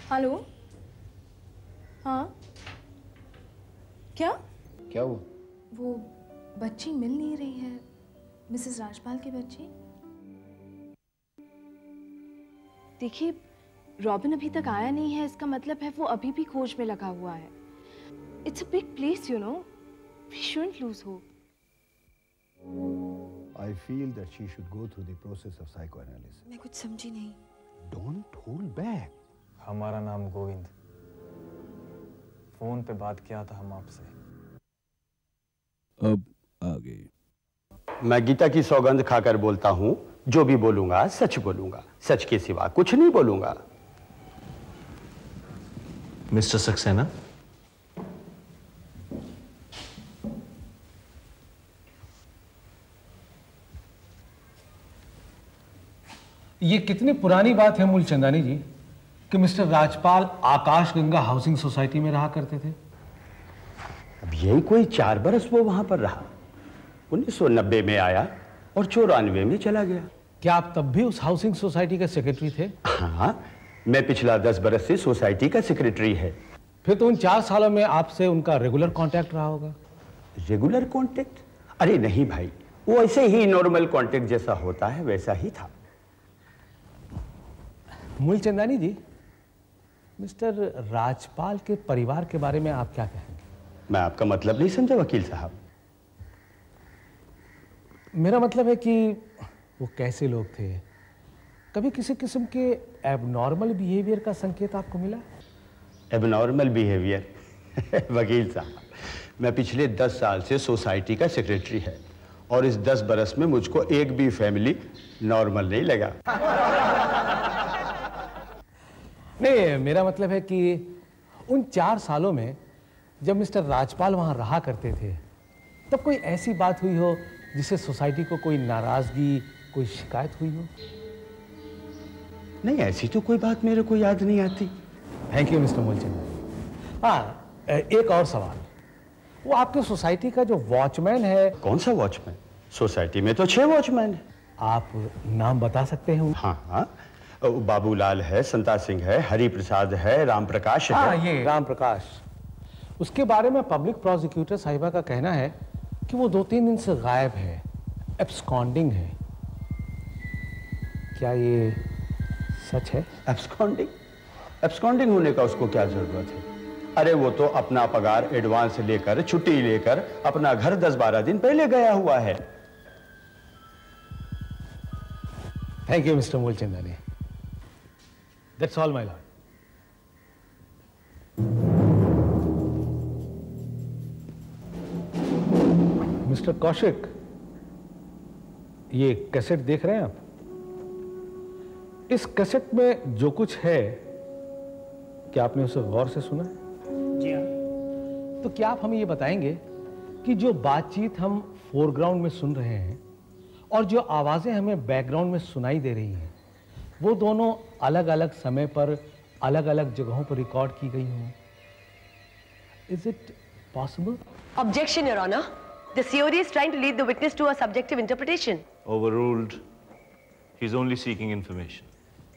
Hello. हाँ क्या क्या हुआ? वो बच्ची मिल नहीं रही है, मिसेस राजपाल की बच्ची। देखिए रॉबिन अभी तक आया नहीं है, इसका मतलब है वो अभी भी खोज में लगा हुआ है। It's a big place you know, we shouldn't lose hope. I feel that she should go through the process of psychoanalysis. मैं कुछ समझी नहीं। Don't hold back. हमारा नाम गोविंद। फोन पे बात किया था हम आपसे। अब आगे। मैं गीता की सौगंध खाकर बोलता हूँ, जो भी बोलूंगा सच बोलूंगा, सच के सिवा कुछ नहीं बोलूंगा। मिस्टर सक्सेना, ये कितनी पुरानी बात है मूलचंदानी जी कि mister Rajpal Akash Ganga housing society में रहा करते थे। अब यही कोई 4 बरस वो वहां पर रहा। 1990 में आया और 94 में चला गया। क्या आप तब भी उस हाउसिंग सोसाइटी के सेक्रेटरी थे? हाँ, मैं पिछला 10 बरस से सोसाइटी का सेक्रेटरी है। फिर तो उन 4 सालों में आपसे उनका रेगुलर कांटेक्ट रहा होगा। Regular contact? अरे नहीं भाई, वो ऐसे ही नॉर्मल कांटेक्ट जैसा होता है वैसा ही था। मूलचंदानी जी, मिस्टर राजपाल के परिवार के बारे में आप क्या कहेंगे? मैं आपका मतलब नहीं समझा वकील साहब। मेरा मतलब है कि वो कैसे लोग थे? कभी किसी किस्म के एबनॉर्मल बिहेवियर का संकेत आपको मिला? Abnormal behaviour? वकील साहब, मैं पिछले 10 साल से सोसाइटी का सेक्रेटरी है और इस 10 बरस में मुझको एक भी फैमिली नॉर्मल नहीं लगा। नहीं, मेरा मतलब है कि उन 4 सालों में जब मिस्टर राजपाल वहां रहा करते थे तब कोई ऐसी बात हुई हो जिससे सोसाइटी को कोई नाराजगी, कोई शिकायत हुई हो? नहीं, ऐसी तो कोई बात मेरे को याद नहीं आती। Thank you mister Mulchand. हाँ, एक और सवाल। वो आपके सोसाइटी का जो वॉचमैन है। कौन सा वॉचमैन? सोसाइटी में तो 6 वॉचमैन है। आप नाम बता सकते हैं? हाँ हाँ, बाबूलाल है, संता सिंह है, हरि प्रसाद है, राम प्रकाश है। हाँ, ये राम प्रकाश। उसके बारे में पब्लिक प्रोसिक्यूटर साहिबा का कहना है कि वो 2-3 दिन से गायब है, एब्सकॉन्डिंग है। क्या ये सच है? एब्सकॉन्डिंग? एब्सकॉन्डिंग होने का उसको क्या जरूरत है? अरे वो तो अपना पगार एडवांस लेकर, छुट्टी लेकर अपना घर 10-12 दिन पहले गया हुआ है। Thank you mister Mulchandani. That's all my lord. Mister Kaushik, ये कैसेट देख रहे हैं आप? इस कैसेट में जो कुछ है, क्या आपने उसे गौर से सुना है? जी हाँ। तो क्या आप हमें ये बताएंगे कि जो बातचीत हम फोरग्राउंड में सुन रहे हैं और जो आवाजें हमें बैकग्राउंड में सुनाई दे रही हैं, वो दोनों अलग अलग समय पर अलग अलग जगहों पर रिकॉर्ड की गई हों? Is it possible? Objection, Your Honor. The COD is trying to lead the witness to a subjective interpretation. Overruled. He's only seeking information.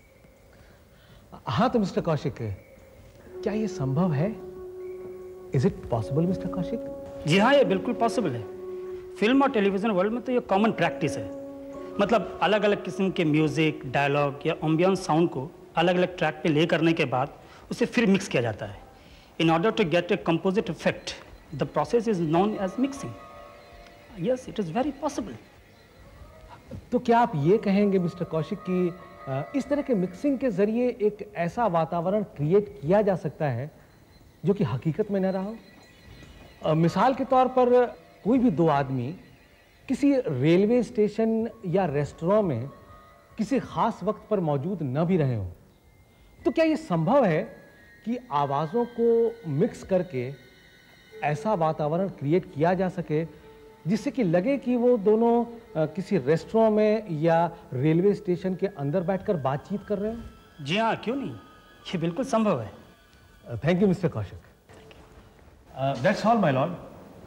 हाँ तो मिस्टर कौशिक, क्या ये संभव है? Is it possible mister Kaushik? जी हाँ, ये बिल्कुल पॉसिबल है। फिल्म और टेलीविजन वर्ल्ड में तो ये कॉमन प्रैक्टिस है। मतलब अलग अलग किस्म के म्यूजिक, डायलॉग या एम्बियंस साउंड को अलग अलग ट्रैक पे ले करने के बाद उसे फिर मिक्स किया जाता है। In order to get a composite effect, the process is known as mixing. Yes, it is very possible. तो क्या आप ये कहेंगे मिस्टर कौशिक कि इस तरह के मिक्सिंग के जरिए एक ऐसा वातावरण क्रिएट किया जा सकता है जो कि हकीकत में न रहा हो? मिसाल के तौर पर कोई भी 2 आदमी किसी रेलवे स्टेशन या रेस्टोरेंट में किसी खास वक्त पर मौजूद न भी रहे हों, तो क्या ये संभव है कि आवाज़ों को मिक्स करके ऐसा वातावरण क्रिएट किया जा सके जिससे कि लगे कि वो दोनों किसी रेस्टोरेंट में या रेलवे स्टेशन के अंदर बैठकर बातचीत कर रहे हैं? जी हाँ, क्यों नहीं, ये बिल्कुल संभव है। Thank you mister Kaushik. That's all my lord.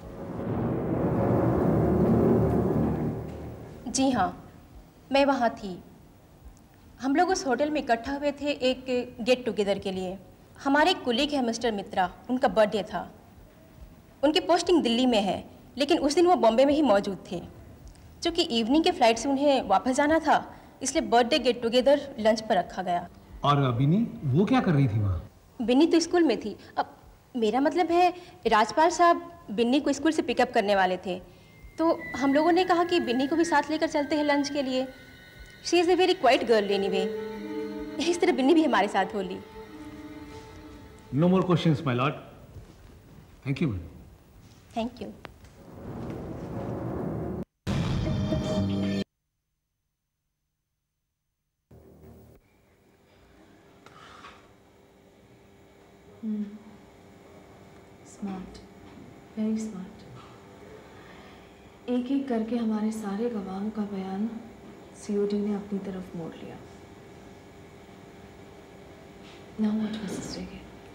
जी हाँ, मैं वहाँ थी। हम लोग उस होटल में इकट्ठा हुए थे एक गेट टुगेदर के लिए। हमारे एक कुलीग है मिस्टर मित्रा, उनका बर्थडे था। उनकी पोस्टिंग दिल्ली में है, लेकिन उस दिन वो बॉम्बे में ही मौजूद थे। क्योंकि इवनिंग के फ्लाइट से उन्हें वापस जाना था, इसलिए बर्थडे गेट टुगेदर लंच पर रखा गया। और बिन्नी वो क्या कर रही थी वहाँ? बिन्नी तो स्कूल में थी। अब मेरा मतलब है राजपाल साहब बिन्नी को स्कूल से पिकअप करने वाले थे, तो हम लोगों ने कहा कि बिन्नी को भी साथ लेकर चलते हैं लंच के लिए। She is a very quiet girl anyway. इस तरह बिन्नी भी हमारे साथ बोली। No more questions my lord. Thank you ma'am. Thank you. Smart, very smart. एक एक करके हमारे सारे गवाहों का बयान सीओडी ने अपनी तरफ मोड़ लिया। Now what Mrs Rege?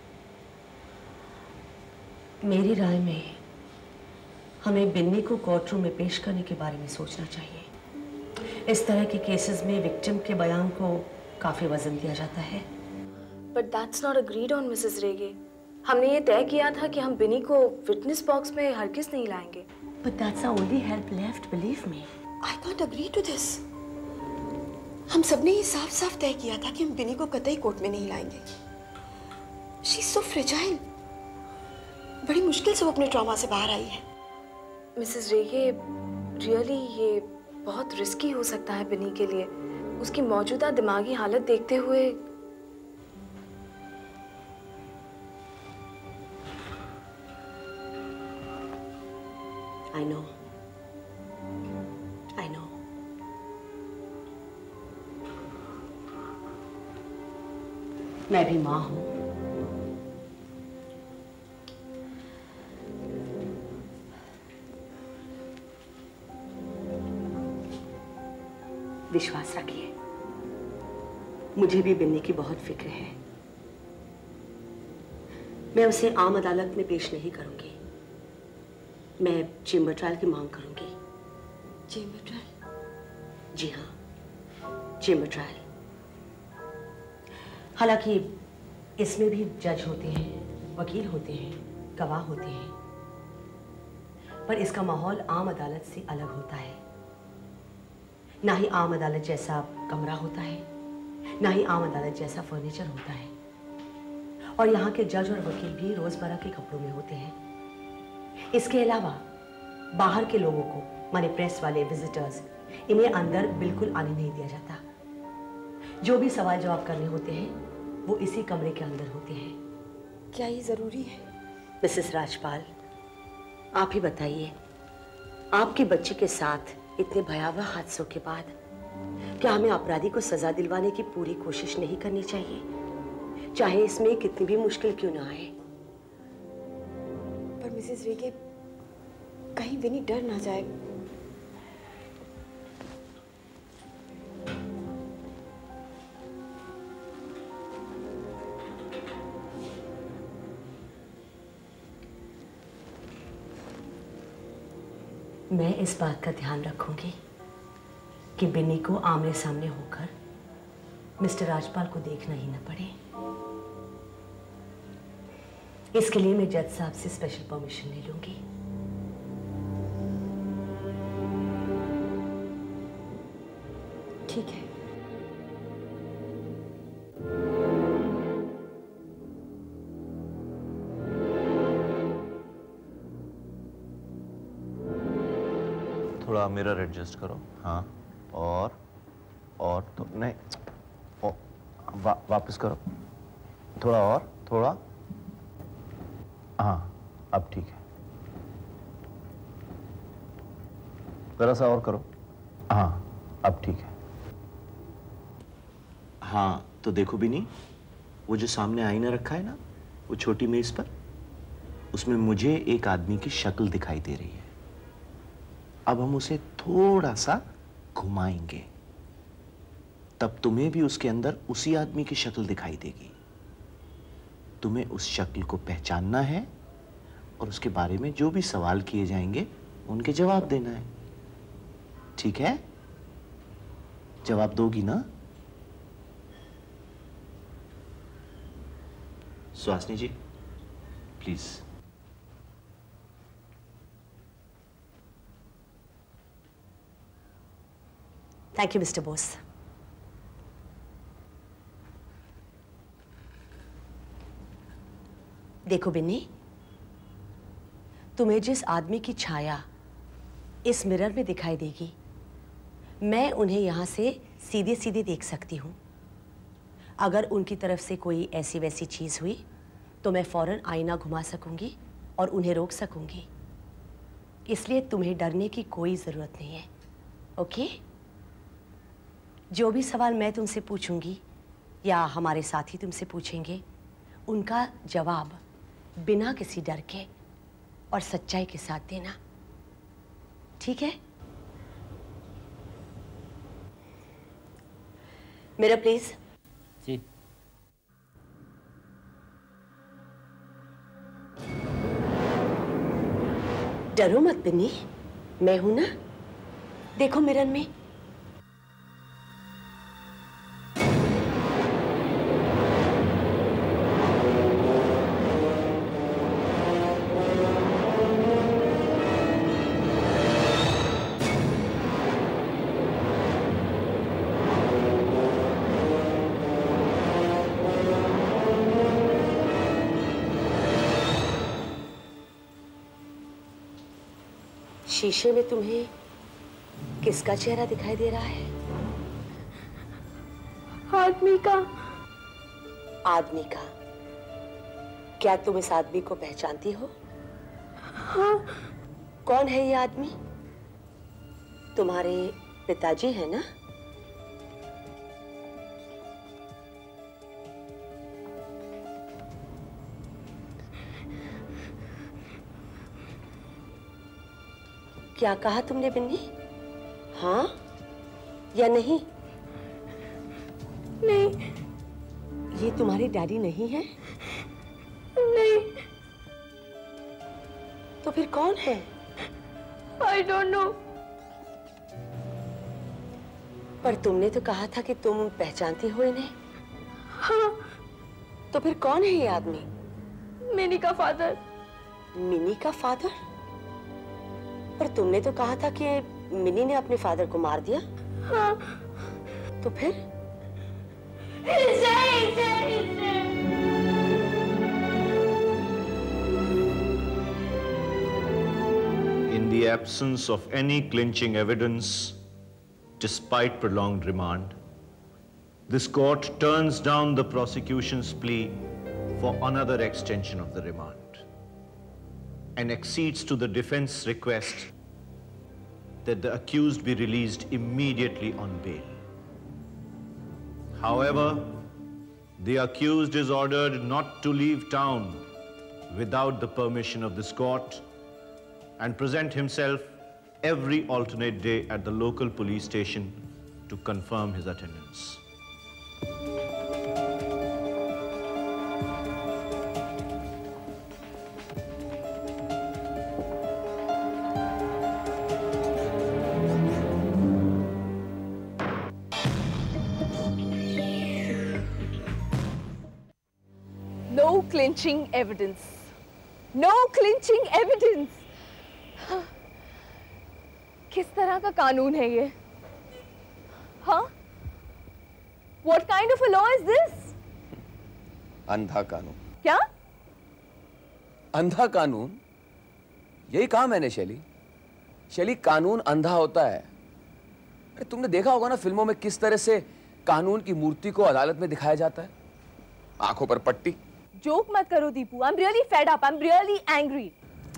मेरी राय में हमें बिन्नी को कोर्ट रूम में पेश करने के बारे में सोचना चाहिए। इस तरह के केसेस में विक्टिम के बयान को काफी वजन दिया जाता है। But that's not agreed on Mrs Rege. हमने ये तय किया था कि हम बिनी को विटनेस बॉक्स में हरगिज़ नहीं लाएंगे। But that's the only help left, believe me. I can't agree to this. हम सबने ये साफ साफ तय किया था कि हम बिनी को कतई कोर्ट में नहीं लाएंगे। She is so fragile. बड़ी मुश्किल से वो अपने ट्रॉमा से बाहर आई है। मिसेस रेगे, रियली ये बहुत रिस्की हो सकता है बिनी के लिए। उसकी मौजूदा दिमागी हालत देखते हुए I know. I know. मैं भी माँ हूँ। विश्वास रखिए, मुझे भी बिन्नी की बहुत फिक्र है। मैं उसे आम अदालत में पेश नहीं करूंगी। मैं चेम्बर ट्रायल की मांग करूंगी। Chamber trial? जी हाँ, चेम्बर ट्रायल। हालांकि इसमें भी जज होते हैं, वकील होते हैं, गवाह होते हैं, पर इसका माहौल आम अदालत से अलग होता है। ना ही आम अदालत जैसा कमरा होता है, ना ही आम अदालत जैसा फर्नीचर होता है। और यहाँ के जज और वकील भी रोजमर्रा के कपड़ों में होते हैं। इसके अलावा बाहर के लोगों को, माने प्रेस वाले, विजिटर्स, इन्हें अंदर बिल्कुल आने नहीं दिया जाता। जो भी सवाल जवाब करने होते हैं वो इसी कमरे के अंदर होते हैं। क्या ये जरूरी है? मिसेस राजपाल, आप ही बताइए, आपके बच्चे के साथ इतने भयावह हादसों के बाद क्या हमें अपराधी को सजा दिलवाने की पूरी कोशिश नहीं करनी चाहिए, चाहे इसमें कितनी भी मुश्किल क्यों ना आए? पर मिसेस रेगे, कहीं विनी डर ना जाए। मैं इस बात का ध्यान रखूंगी कि बिन्नी को आमने सामने होकर मिस्टर राजपाल को देखना ही न पड़े। इसके लिए मैं जज साहब से स्पेशल परमिशन ले लूंगी। ठीक है। थोड़ा मिरर एडजस्ट करो। हाँ, और तो नहीं, वापस करो। थोड़ा और, थोड़ा। हाँ, अब ठीक है। जरा सा और करो। हाँ, अब ठीक है। हाँ, तो देखो भी नहीं, वो जो सामने आईना रखा है ना, वो छोटी मेज पर, उसमें मुझे एक आदमी की शक्ल दिखाई दे रही है। अब हम उसे थोड़ा सा घुमाएंगे, तब तुम्हें भी उसके अंदर उसी आदमी की शक्ल दिखाई देगी। तुम्हें उस शक्ल को पहचानना है और उसके बारे में जो भी सवाल किए जाएंगे उनके जवाब देना है। ठीक है? जवाब दोगी ना? Suhasini ji, please. Thank you mister Bose. देखो बिन्नी, तुम्हें जिस आदमी की छाया इस मिरर में दिखाई देगी, मैं उन्हें यहां से सीधे सीधे देख सकती हूं। अगर उनकी तरफ से कोई ऐसी वैसी चीज हुई तो मैं फौरन आईना घुमा सकूंगी और उन्हें रोक सकूंगी। इसलिए तुम्हें डरने की कोई जरूरत नहीं है, ओके? जो भी सवाल मैं तुमसे पूछूंगी या हमारे साथी तुमसे पूछेंगे, उनका जवाब बिना किसी डर के और सच्चाई के साथ देना, ठीक है? मेरा प्लीज। जी। डरो मत बिन्नी, मैं हूं ना। देखो मिरर में। शीशे में तुम्हें किसका चेहरा दिखाई दे रहा है? आदमी का। आदमी का? क्या तुम इस आदमी को पहचानती हो? हाँ। कौन है ये आदमी? तुम्हारे पिताजी है ना? क्या कहा तुमने बिन्नी? हाँ या नहीं? नहीं। ये तुम्हारे डैडी नहीं है? नहीं। तो फिर कौन है? I don't know। पर तुमने तो कहा था कि तुम पहचानती हो इन्हें। हाँ। तो फिर कौन है ये आदमी? मिनी का फादर। मिनी का फादर? पर तुमने तो कहा था कि मिनी ने अपने फादर को मार दिया। हाँ। तो फिर? In the absence of any clinching evidence, despite prolonged remand, this court turns down the prosecution's plea for another extension of the remand and accedes to the defense's request that the accused be released immediately on bail. However, the accused is ordered not to leave town without the permission of this court and present himself every alternate day at the local police station to confirm his attendance. No clinching evidence. No clinching evidence. किस तरह का कानून है ये? हाँ? What kind of a law is this? अंधा कानून। क्या? अंधा कानून? यही कहा मैंने शैली। शैली, कानून अंधा होता है। अरे तुमने देखा होगा ना फिल्मों में किस तरह से कानून की मूर्ति को अदालत में दिखाया जाता है, आंखों पर पट्टी। जोक मत करो Deepu. I'm really fed up. I'm really angry.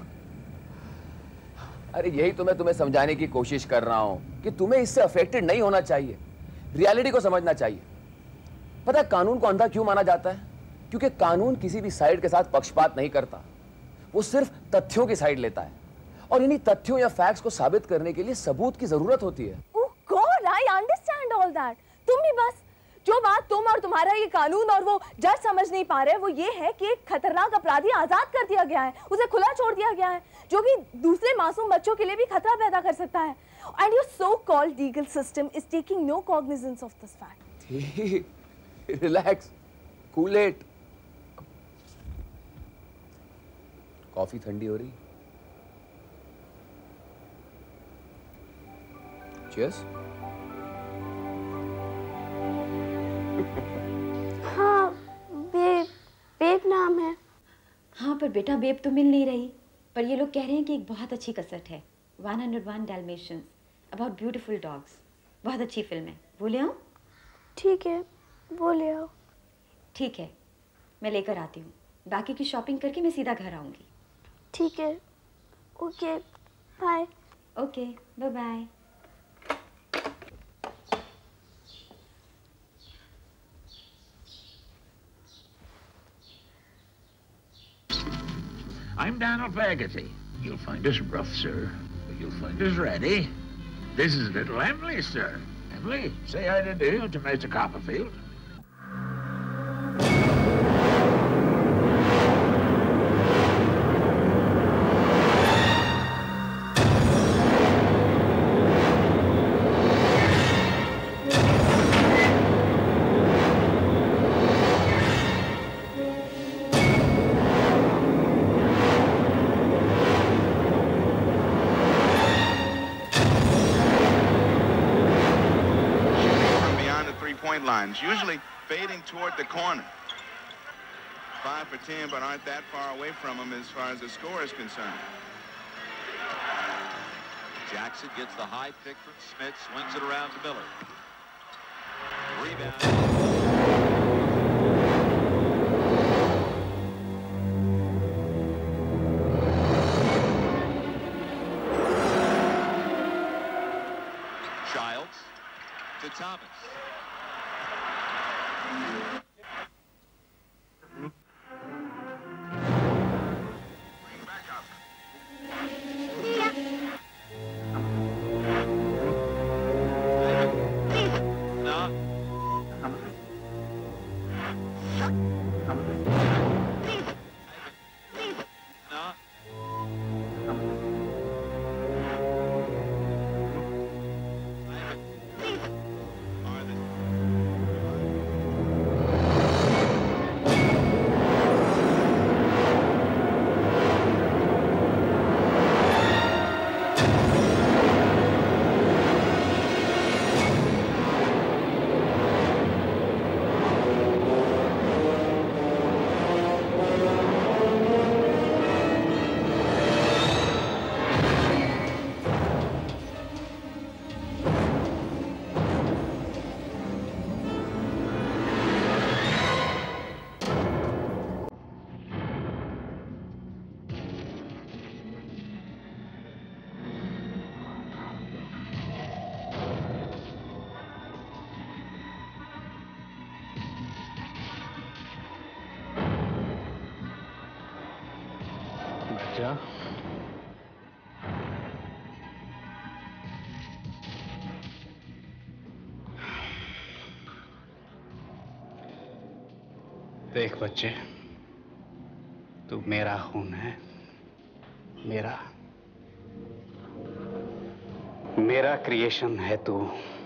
अरे यही तो मैं तुम्हें समझाने की कोशिश कर रहा हूं कि तुम्हें इससे अफेक्टेड नहीं होना चाहिए, रियलिटी को समझना चाहिए। पता है कानून को अंधा क्यों माना जाता है? क्योंकि कानून किसी भी साइड के साथ पक्षपात नहीं करता, वो सिर्फ तथ्यों की साइड लेता है और इन्हीं तथ्यों या फैक्ट्स को साबित करने के लिए सबूत की जरूरत होती है। Oh God, I understand all that. तुम भी बस जो बात तुम और तुम्हारा ये कानून और वो जज समझ नहीं पा रहे वो ये है कि एक खतरनाक अपराधी आजाद कर दिया गया है, उसे खुला छोड़ दिया गया है, जो कि दूसरे मासूम बच्चों के लिए भी खतरा पैदा कर सकता है। And your so-called legal system is taking no cognizance of this fact. Relax, cool it. Coffee ठंडी हो रही। चीयर्स। हाँ, बेब नाम है। हाँ, पर बेटा बेब तो मिल नहीं रही, पर ये लोग कह रहे हैं कि एक बहुत अच्छी कसट है, 101 Dalmatians, अबाउट ब्यूटीफुल डॉग्स। बहुत अच्छी फिल्म है, वो ले आऊँ? ठीक है, वो ले आओ। ठीक है, मैं लेकर आती हूँ। बाकी की शॉपिंग करके मैं सीधा घर आऊँगी। ठीक है, okay, bye. Okay, bye bye. I'm Donald Fagerty. You'll find us rough, sir, but you'll find us ready. This is little Emily, sir. Emily, say hi to Mr. Copperfield. Lines, usually fading toward the corner. 5 for 10, but aren't that far away from him as far as the score is concerned. Jackson gets the high pick from Smith, swings it around to Miller. Rebound. Childs to Thomas. क्या? देख बच्चे, तू मेरा खून है, मेरा creation है तू।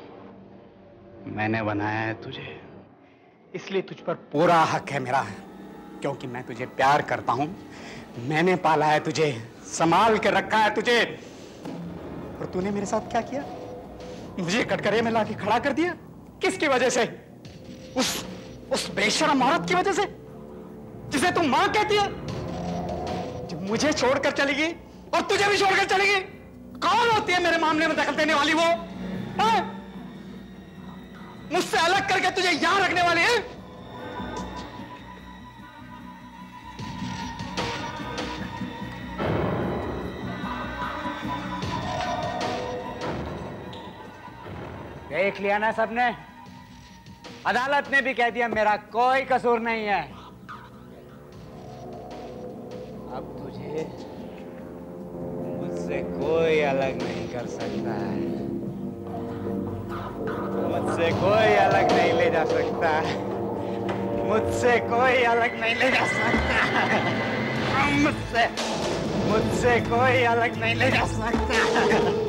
मैंने बनाया है तुझे, इसलिए तुझ पर पूरा हक है मेरा, क्योंकि मैं तुझे प्यार करता हूं। मैंने पाला है तुझे, संभाल के रखा है तुझे। और तूने मेरे साथ क्या किया? मुझे कटघरे में लाके खड़ा कर दिया। किसकी वजह से? उस बेशरम औरत की वजह से, जिसे तुम मां कहती है, जो मुझे छोड़कर चली गई और तुझे भी छोड़कर चली गई। कौन होती है मेरे मामले में दखल देने वाली? वो मुझसे अलग करके तुझे यहां रखने वाली है? देख लिया ना सबने, अदालत ने भी कह दिया मेरा कोई कसूर नहीं है। अब तुझे मुझसे कोई अलग नहीं कर सकता है, मुझसे कोई अलग नहीं ले जा सकता, मुझसे कोई अलग नहीं ले जा सकता, मुझसे कोई अलग नहीं ले जा सकता।